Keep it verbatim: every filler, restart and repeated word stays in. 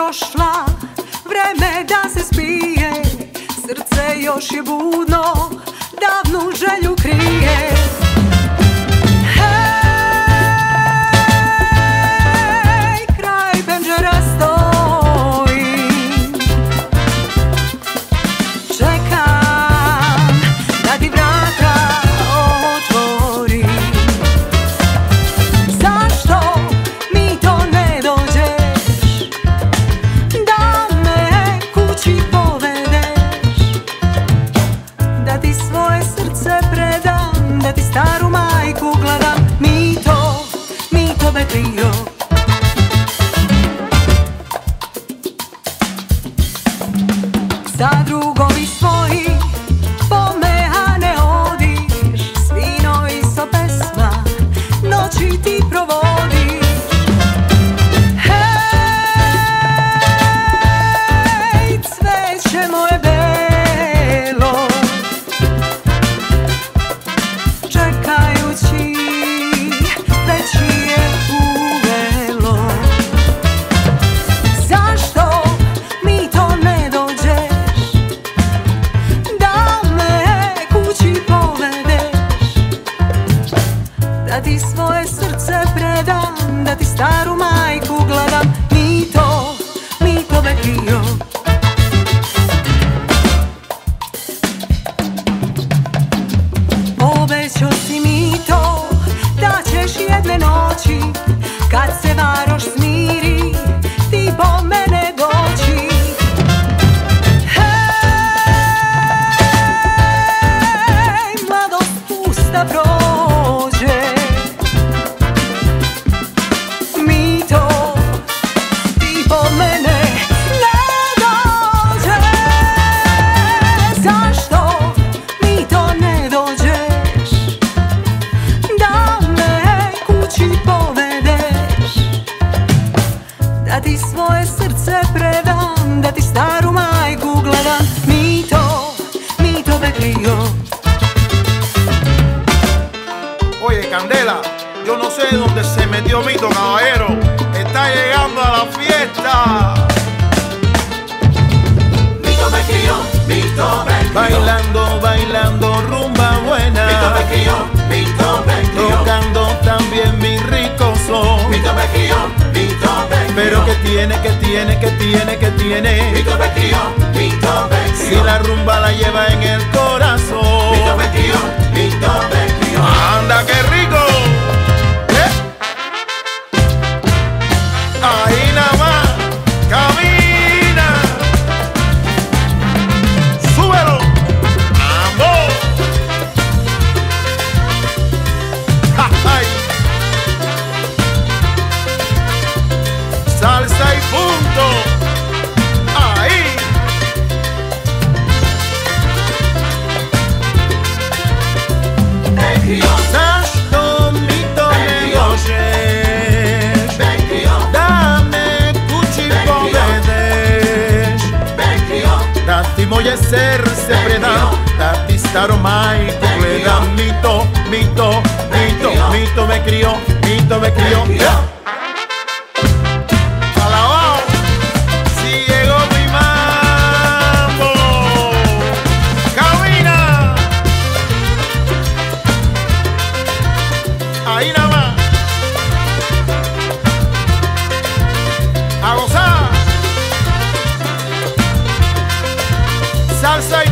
prošla, vreme da se spije, srce još je budno, davnu želju krije. Hej, kraj penđera stoji, čekam da ti vrata otvorim. Zašto mi to ne dođeš, da me kući povedeš, da ti svoje srce predam, da ti staru majku gledam. Mito, Mito Bekrio, za drugovi svoji po mehane odiš, svino iso pesma noći ti provodiš. Hej, cveće moje belo, čekajući već je uvelo. Zašto mi to ne dođeš, da me kući povedeš, da ti svoje srce predam, da ti staru majku gledam. Mito, Mito Bekrio, obećao si Mito da ćeš jedne noći, kad se varoš smiri, ti po mene doći. Hej, mladost pusta prođe, Mito, ti po mene ne dođe. Zašto mi to ne dođeš, da me kući povedeš, da ti svoje srce predam, da ti staru majku gledam. Mito, Mito Bekrio. Oye, Candela, yo no sé dónde se metió Mito, caballero. Está llegando a la fiesta. Mito Bekrio, Mito Bekrio, Bailando, bailando rumba buena. Mito Bekrio, Mito Bekrio, Tocando también mi rico son. Mito Bekrio, Mito Bekrio, Pero que tiene, que tiene, que tiene, que tiene. Mito Bekrio, Mito Bekrio, Si la rumba la lleva en el corazón. Mito Bekrio, Mito Bekrio. Anda, qué rico. ¿Eh? Ahí nada más. Camina. Súbelo. Vamos. Ja, ay. Salsa y punto. Ahí. Bekrio, Zašto mi to ne dođeš, Bekrio, da me kući povedeš, Bekrio, da ti moje srce predam, da ti staru majku gledam. Mito, Mito, Mito, Mito me crió, Mito me crió. Bekrio. Alabao, si llegó mi mambo. Camina. Ahí nada más. A gozar. Salsa y